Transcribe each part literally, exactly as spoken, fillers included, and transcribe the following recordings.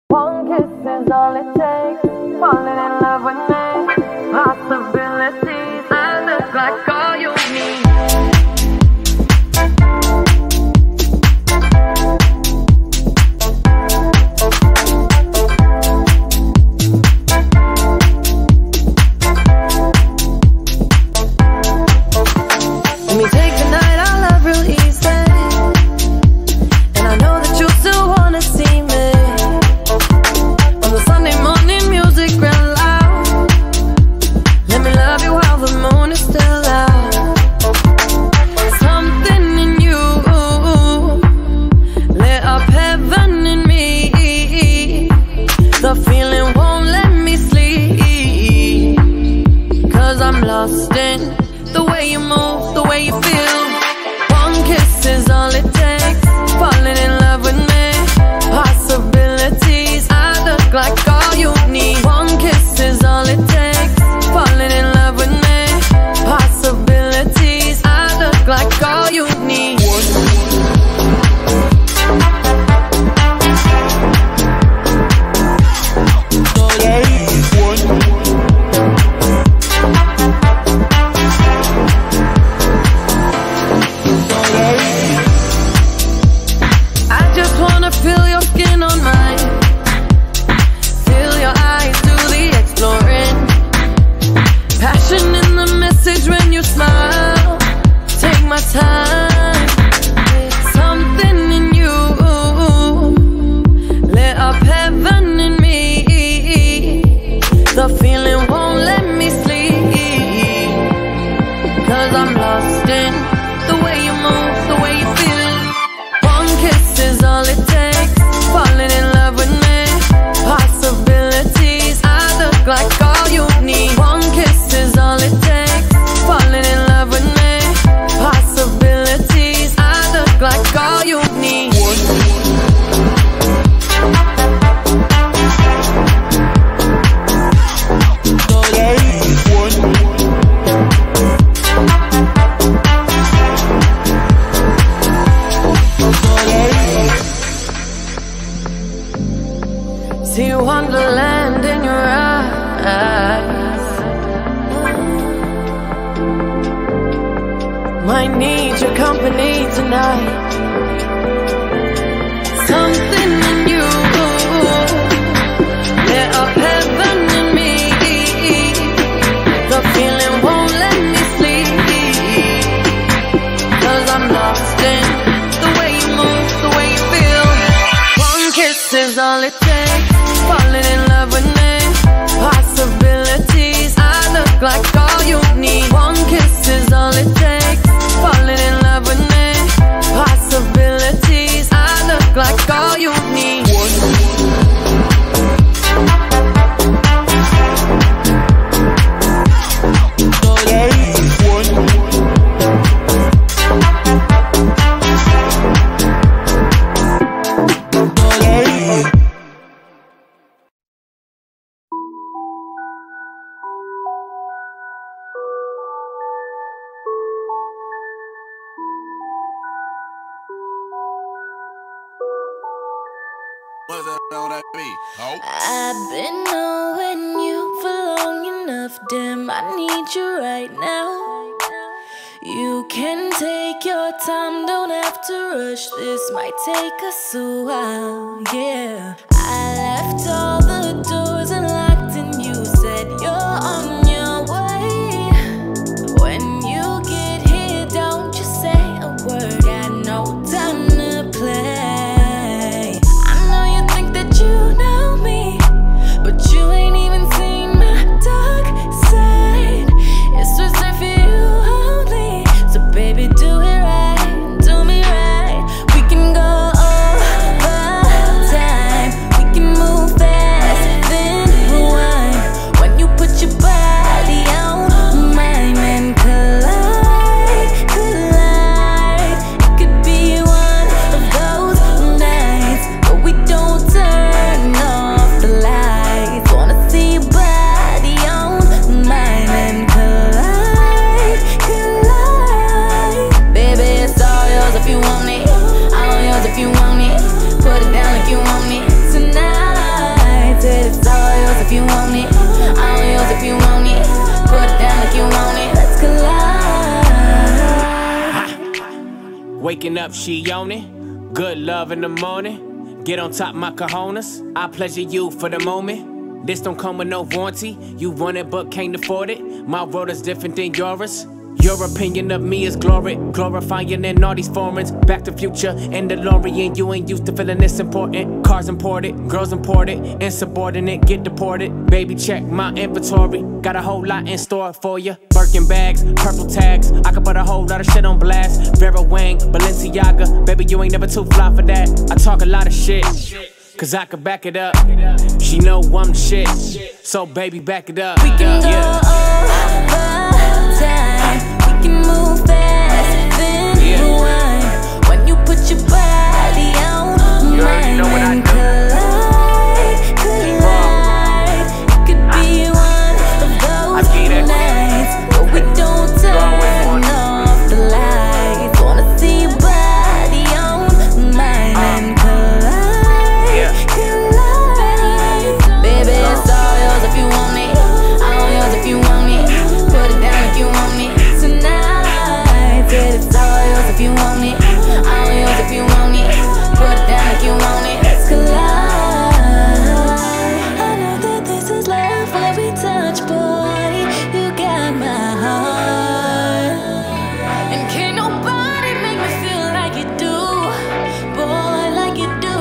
One kiss is all it takes. Falling in love with me. Possibilities. I look like all you need. Let me take the night out love real easy. And I know that you still wanna see me. On the Sunday morning music real loud. Let me love you while the moon is still out. Something in you lit up heaven in me. The feeling won't let me sleep. Cause I'm lost in the way you move, the way you feel. One kiss is all it takes. Falling in love with me. Possibilities. I look like all you need. One kiss is all it takes. Falling in love with me. Possibilities. I look like all you need. I just wanna feel your skin on mine. Feel your eyes do the exploring. Passion in the message when you smile. Take my time. Something in you lit up heaven in me. The feeling won't let me sleep. Cause I'm lost in the way you move, the way you feel. One kiss is all it takes. Falling in love with me. Possibilities. I look like all you need. One kiss is all it takes. Falling in love with me. Possibilities. I look like all you need. See wonderland in your eyes. Might need your company tonight. Something in you lit up heaven in me. The feeling won't let me sleep. Cause I'm lost in the way you move, the way you feel. One kiss is all it takes. Falling in love with me. Possibilities. I look like all you need. One kiss is all it takes. Falling in love with me. Possibilities. I look like all you need. What's that on that beat? Oh. I've been knowing you for long enough, damn, I need you right now. You can take your time, don't have to rush, this might take us a while, yeah. I left all the doors unlocked and you said you're on your way. When you get here, don't just say a word, got no time to play. You know me, but you ain't even seen my dark side. It's reserved for you only, so baby do it right, do me right. We can go overtime, Waking up, she on it. Good love in the morning. Get on top my cojones. I pleasure you for the moment. This don't come with no warranty. You want it but can't afford it. My world is different than yours. Your opinion of me is glory, glorifying in all these foreigns. Back to Future and DeLorean. You ain't used to feeling this important. Cars imported, girls imported, insubordinate, get deported. Baby, check my inventory. Got a whole lot in store for you. Birkin bags, purple tags. I could put a whole lot of shit on blast. Vera Wang, Balenciaga. Baby, you ain't never too fly for that. I talk a lot of shit, cause I could back it up. She know I'm shit, so baby, back it up. We can go yeah. over time. We can move fast, then rewind. When you put your body on mine, know what I and do. collide, collide. It could be one of those nights, but we don't turn off the lights. Wanna see your body on mine and collide, collide. Baby, it's all yours if you want it, all yours if you want it. Put it down if you want it tonight. Said it's all yours if you want it, all yours if you want it. Put it down if you want it. Let's collide. I know that this is love where we touch, boy. You got my heart, and can't nobody make me feel like you do, boy, like you do.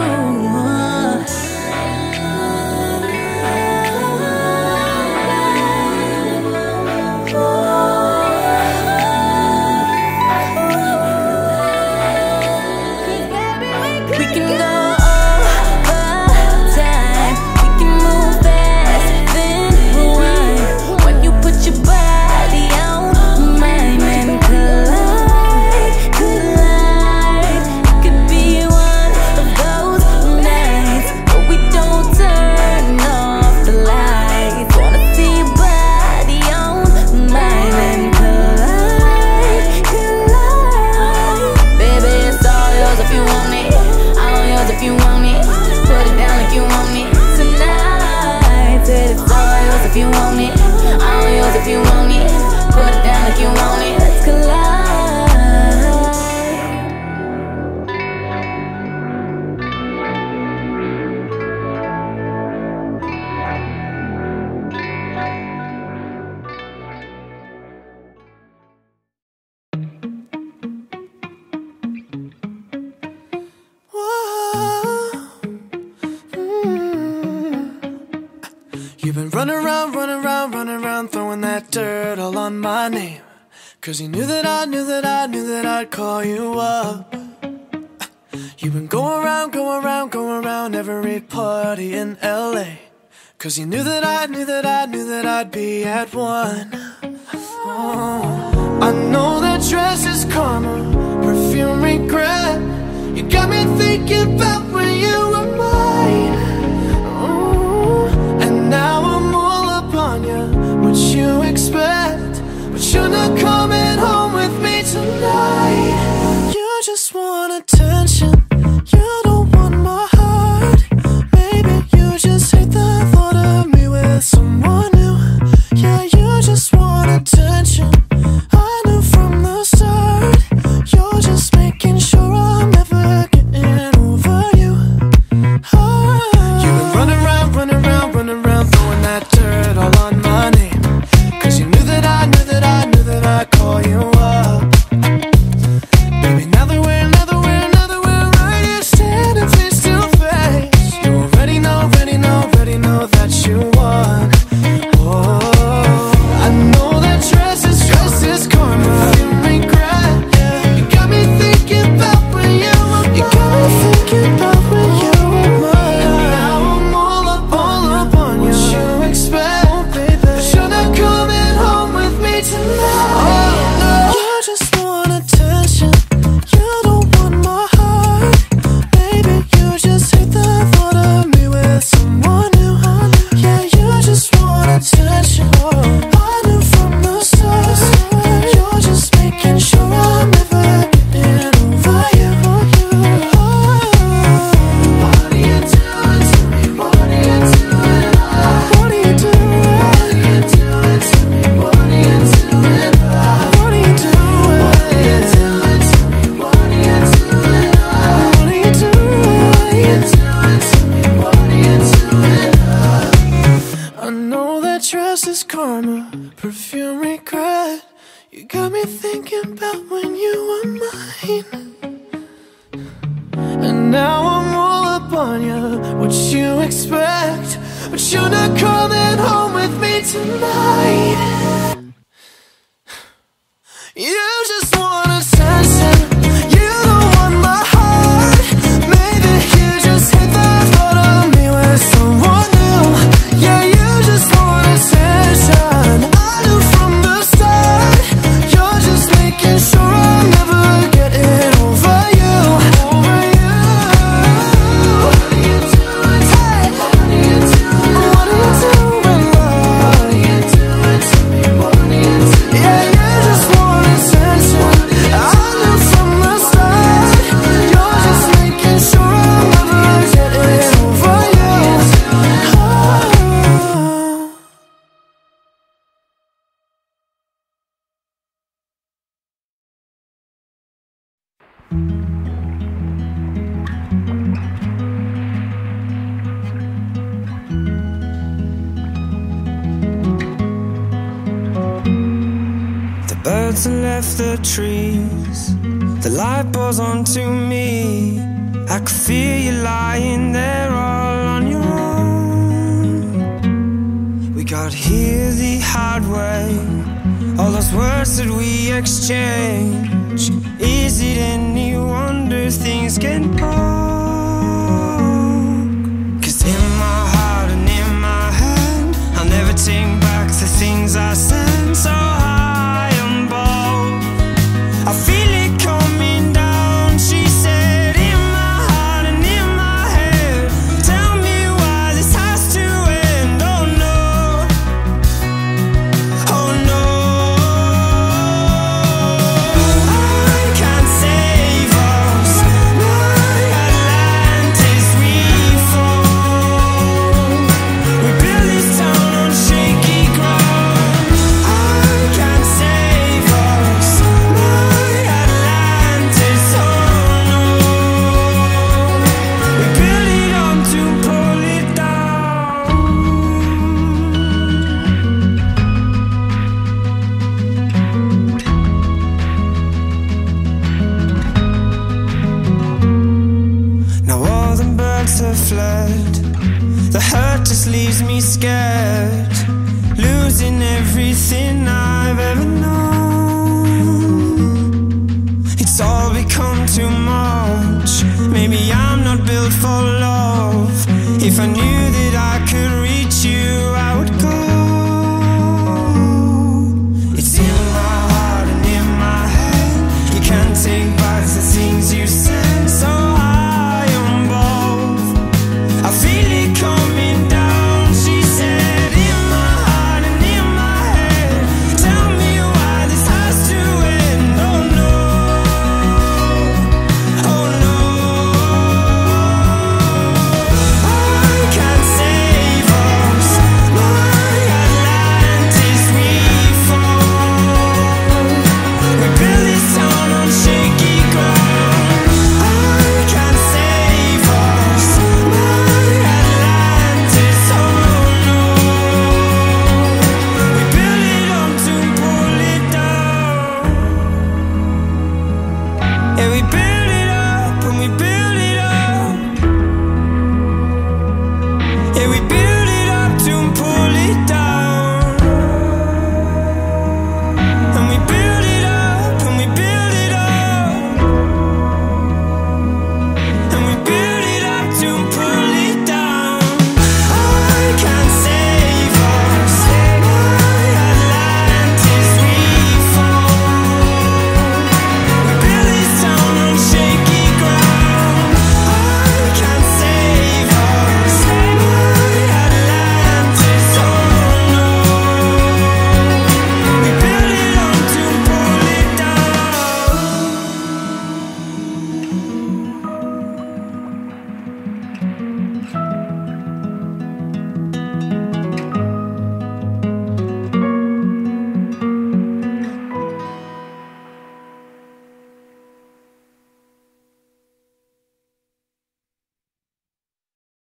We can go over time. We can move fast, then rewind. When you put your body on mine and collide, collide. It could be one of those nights, but we don't turn off the lights. Wanna see your body on mine and collide, collide. Baby, it's all yours if you want it, all yours if you want it. Put it down if you want it tonight. Said it's all yours if you want it, all yours if you want it. Put it down if you want it. Let's collide. You've been running around, running around, running around, throwing that dirt all on my name. Cause you knew that I knew that I knew that I'd call you up. You've been going around, going around, going around every party in L A. Cause you knew that I knew that I knew that I'd be at one. Oh, I know that dress is karma, perfume regret. You got me thinking about when you were mine. Now I'm all up on you, what you expect? But you're not coming home with me tonight. You just want attention, you don't want my heart. Maybe you just hate the thought of me with someone new. Yeah, you just want attention, I knew from the start. You're just making sure I'm never getting over you. karma, perfume regret. You got me thinking about when you were mine. And now I'm all up on you, what you expect. But you're not coming home with me tonight. You just want attention, you don't want my heart. Maybe you just hate the thought of me with someone new. Yeah, you just want attention. I knew from the start, you're just making sure I'm never getting over you. Over you. What are you doing? Hey. What are you doing? What are you doing, love? What are you doing to me? What are you doing? Yeah, you just want attention. I knew from the start, you're just making sure I'm never getting over you. Oh. The birds have left the trees, the light pours onto me. I could feel you lying there all on your own. We got here the hard way, all those words that we exchange. Is it any wonder things get broke? 'Cause in my heart and in my head, I'll never take back the things I said. So high on both, I feel it coming down. She said, in my heart and in my head, tell me why this has to end. Oh no, oh no, I can't save us. My Atlantis, we fall. We build this town on shaky ground. I can't save us. My Atlantis, oh no. We build it up to pull it down. Now all the birds have fled, the hurt just leaves me scared, losing everything I've ever known. It's all become too much. Maybe I'm not built for love. If I knew that I could reach you, I would go. It's in my heart and in my head. You can't take back the things you said. So high on both, I feel it coming